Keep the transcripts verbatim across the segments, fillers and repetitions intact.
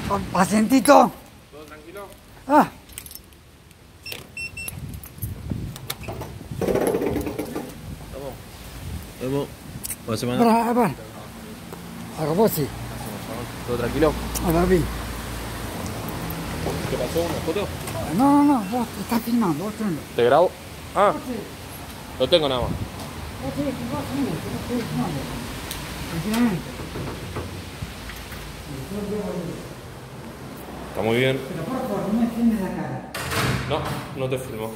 Pacientito. ¿Todo tranquilo? Ah. Vamos. Vamos. ¿Buena semana? Para, para. Ahora vos sí. ¿Todo tranquilo? Ahora bien. ¿Qué pasó? ¿Una foto? No, no, no, vos estás filmando, vos tenés. ¿Te grabo? Ah, Vos sí, lo tengo nada más. vos sí, vos sí, vos estoy filmando. Tranquilamente. Está muy bien. Pero por favor, no me filmes la cara. No, no te filmo.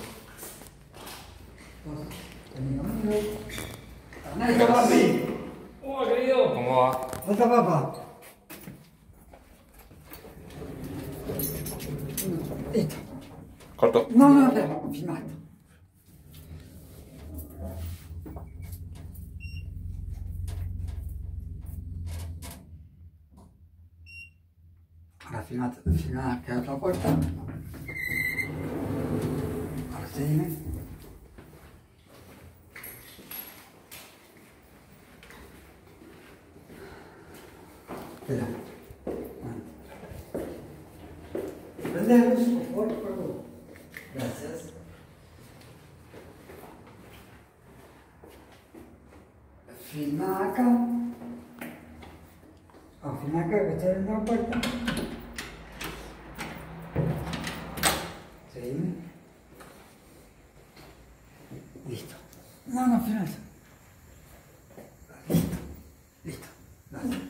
Nadie va a abrir. Hola, querido. ¿Cómo va? Otra papa. Listo. Corto. No, no, no, filma esto. Ahora filma, filma que otra puerta. Ahora sí, dime. Espera. Prende la luz, por favor, por favor. Gracias. Filma acá. Ah, filma acá que estoy abriendo la puerta. Seguime. Listo. No, no, filma eso. Listo. Listo. Gracias.